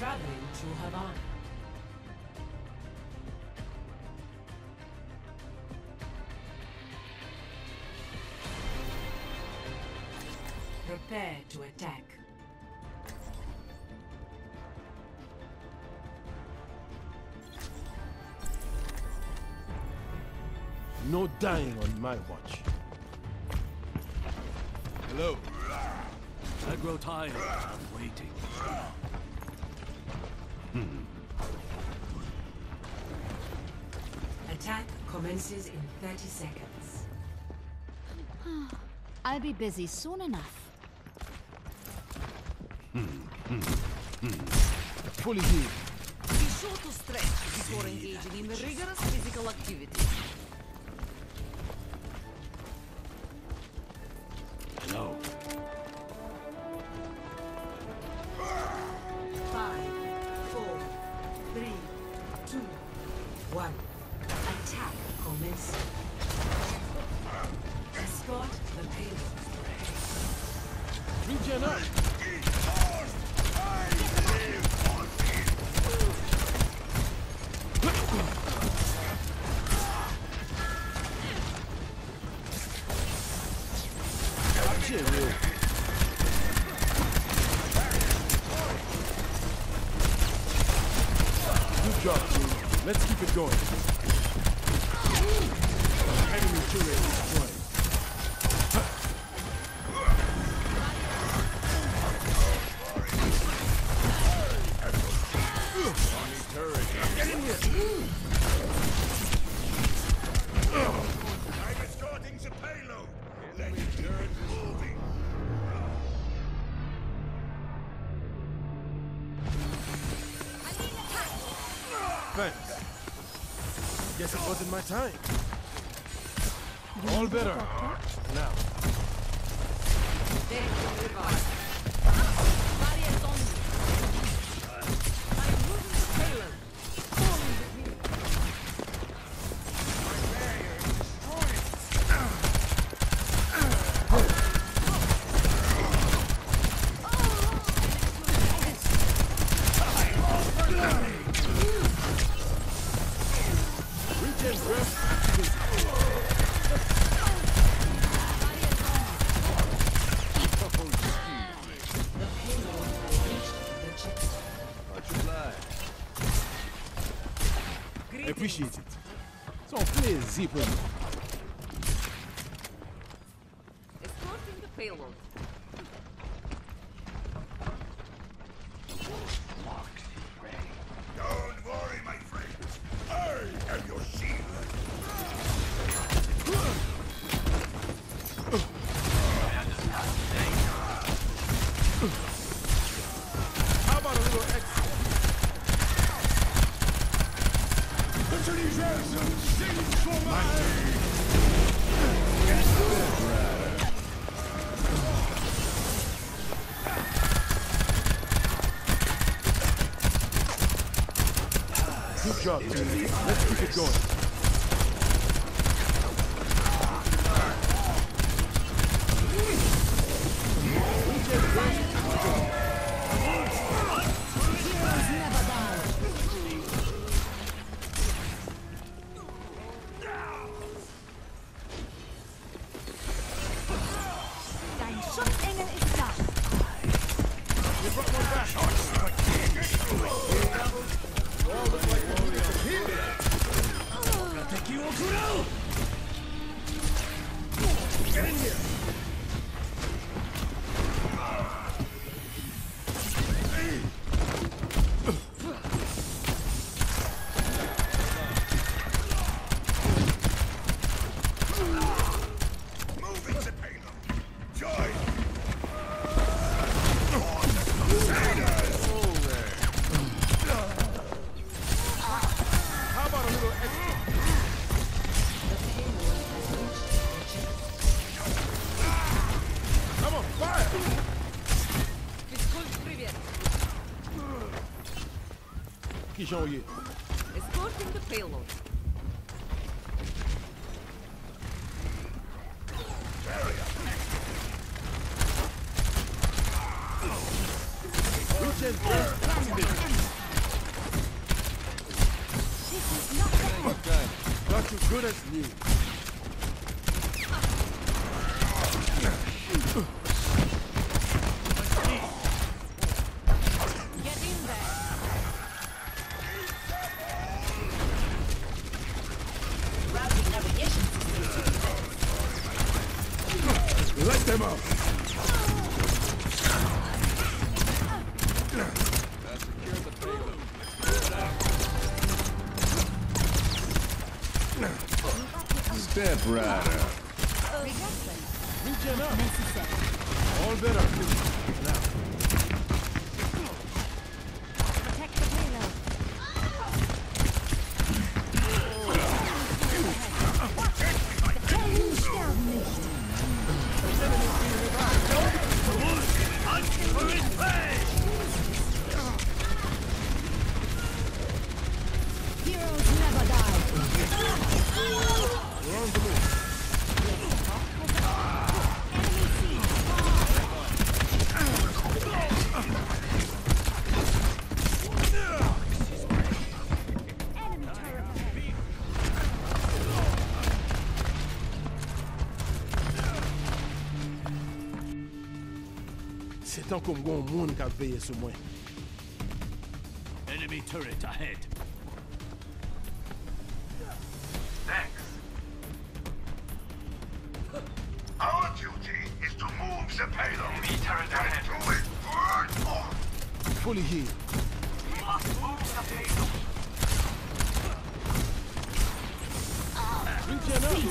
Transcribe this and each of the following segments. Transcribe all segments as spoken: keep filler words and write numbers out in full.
traveling to Havana. Prepare to attack. No dying on my watch. Hello. I grow tired of waiting. Attack commences in thirty seconds. I'll be busy soon enough. Fully healed. Be sure to stretch before engaging in rigorous physical activity. No. Five, four, three, two, one. Attack commencing. Escort the payload. Regen up. Shit, real. Good job, team. Let's keep it going. Enemy turret destroyed. Get in here! I'm escorting the payload. Let it turn moving. Thanks. Guess it wasn't my time. All better. Now. Then revive. Barriers on me. I'm moving the payload. Forming the view. My barrier is destroyed. Regen breath. The payload has reached the checkpoint. Much obliged. I appreciate it. So please, zip with me. Escorting the payload. Don't worry, my friends. I am your shield. How about a little extra? Good job, team. Let's keep it going. Dein Schutzengel ist da. You brought one back. All look like we're moving from here. Get in here. Moving the payload. Join. How about a little extra? The payload has reached the checkpoint. Come on, fire! Физкульт, привет. Qui j'envoie? Escorting the payload. Regen breath activated. too good as new. Get in there. Routing navigation system. Let them out. Step right up. Regen up. All better. Now. Protect the payload. Kennen sterben nicht. Heroes never die. We're on the move. Enemy seen. Enemy turret ahead. C'est tant qu'on voit un monde qui a veillé sur moi. Enemy turret ahead. Thanks. Our duty is to move the payload. Enemy turret ahead. Do it. Burn more. Fully healed. We must move the payload. Regen up.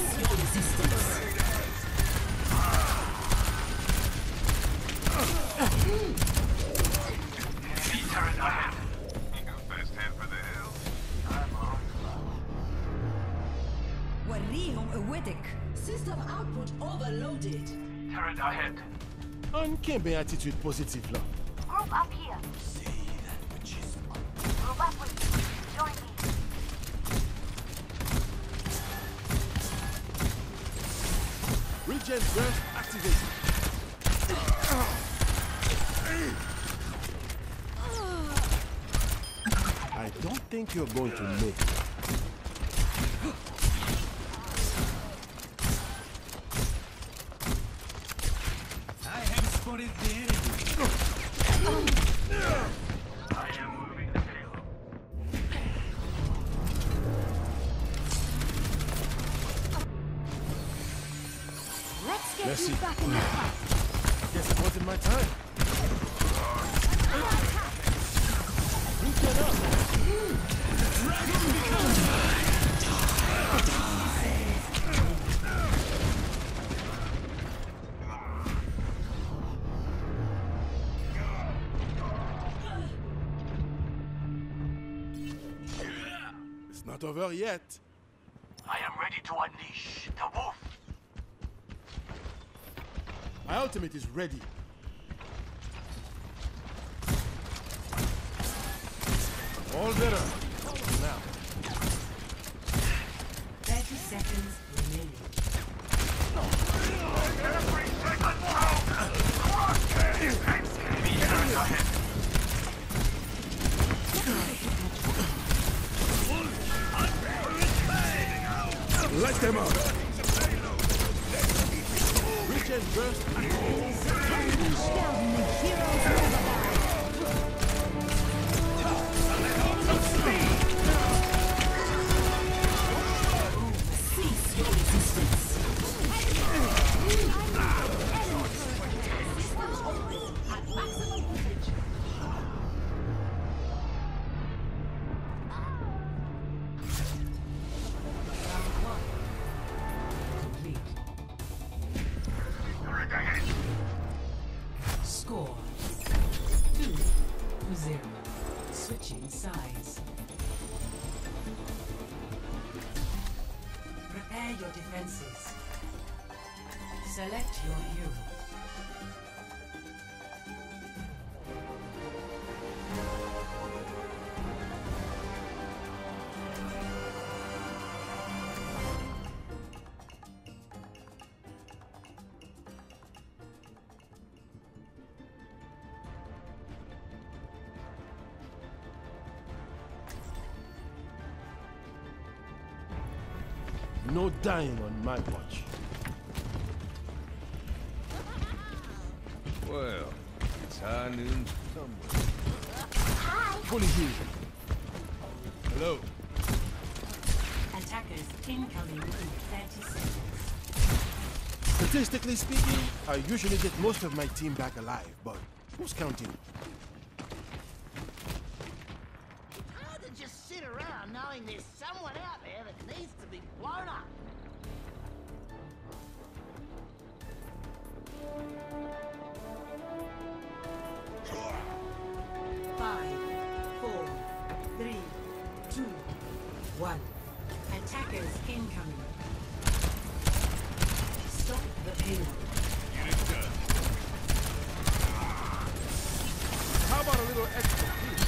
Enemy turret ahead. Best head for the hills. I'm on. وريهم قوتك. System output overloaded. Turret ahead. On can't be attitude positive là. Group up here. Group up with me. Join me. Regen burst activated. I don't think you're going to make it. I have spotted the enemy. I am moving the payload. Let's get Let's you see. back in the fight. Guess it wasn't my time. Regen up. It's not over yet. I am ready to unleash the wolf. My ultimate is ready. All better. Now. thirty seconds remaining. Every second counts. Crosshair. Enemy turret ahead. Let them out. Regen burst activated. Sterben nicht. Heroes never die. Cease your resistance. Systems operate at maximum potential. Round one. Complete. Turret ahead. Score two to zero. Switching sides. Prepare your defenses. Select your hero. No dying on my watch. Well, it's high noon somewhere. Fully healed. Hello. Attackers incoming in thirty seconds. Statistically speaking, I usually get most of my team back alive, but who's counting? It's hard to just sit around knowing there's someone out there that needs to be blown up. Five, four, three, two, one. Attackers incoming. Stop the payload. Get it done. How about a little extra heat?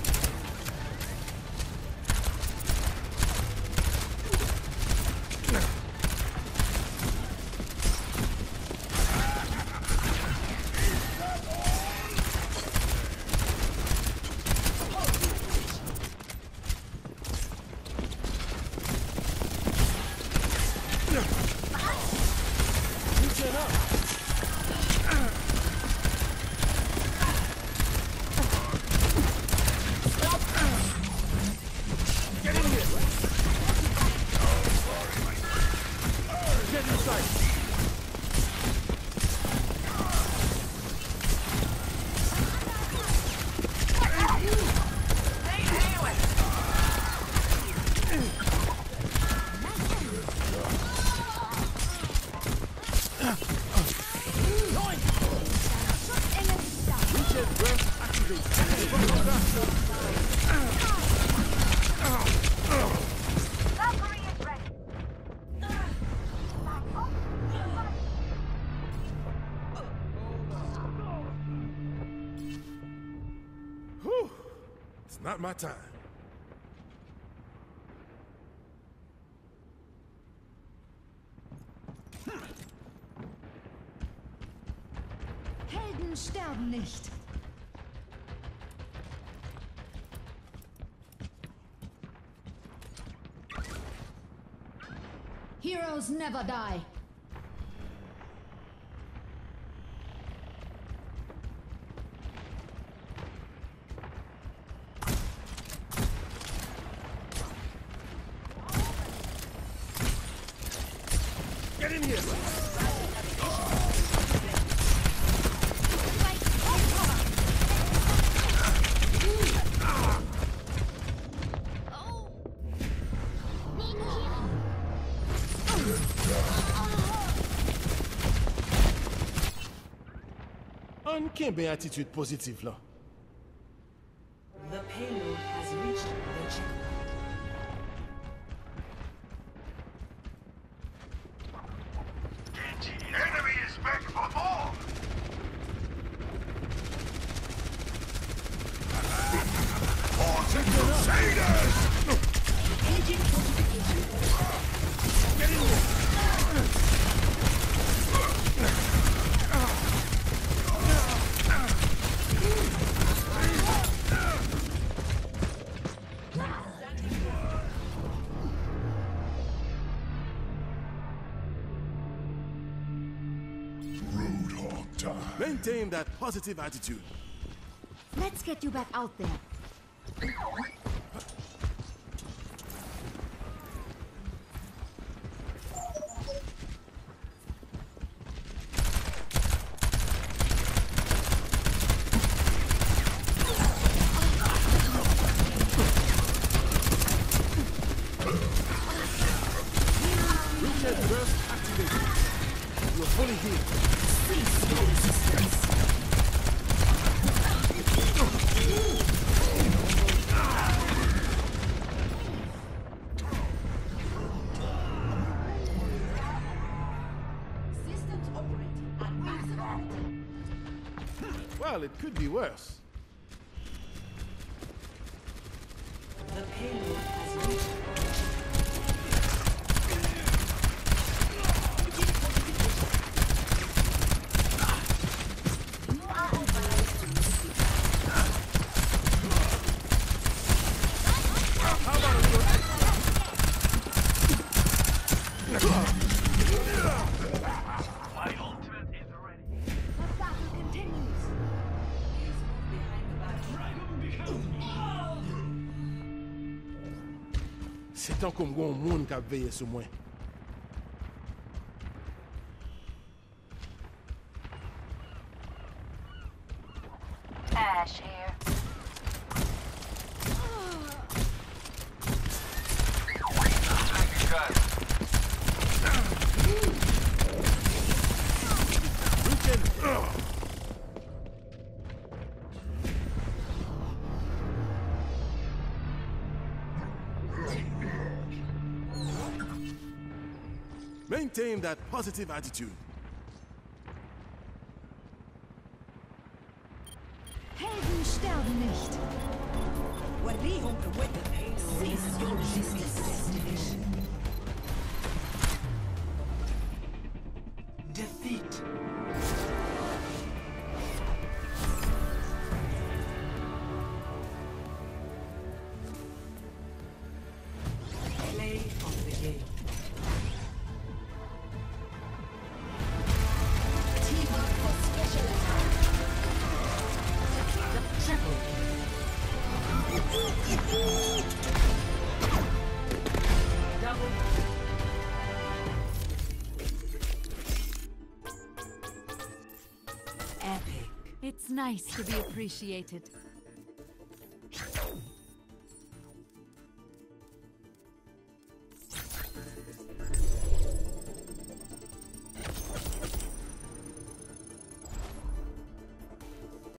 Valkyrie is ready. Whew. It's not my time. Helden sterben nicht. Heroes never die. Get in here! Uncanny attitude positive, là. The payload has reached the checkpoint. The enemy is back for more! Fortune Crusaders! Agent fortification. Get in here! Roadhog time. Maintain that positive attitude. Let's get you back out there. Richard burst activated. You're fully healed. Systems operating at maximum. Well, it could be worse. The payload has reached the checkpoint. How about a little extra? My ultimate is ready. The battle continues. Behind the battle. Dragon becomes C'est tant comme un monde qui a veillé sur moi. Ash here. Maintain that positive attitude. Helden sterben nicht. Cease your resistance. Defeat. Play of the game. Team up for special attack. Triple. Double. Epic. It's nice to be appreciated.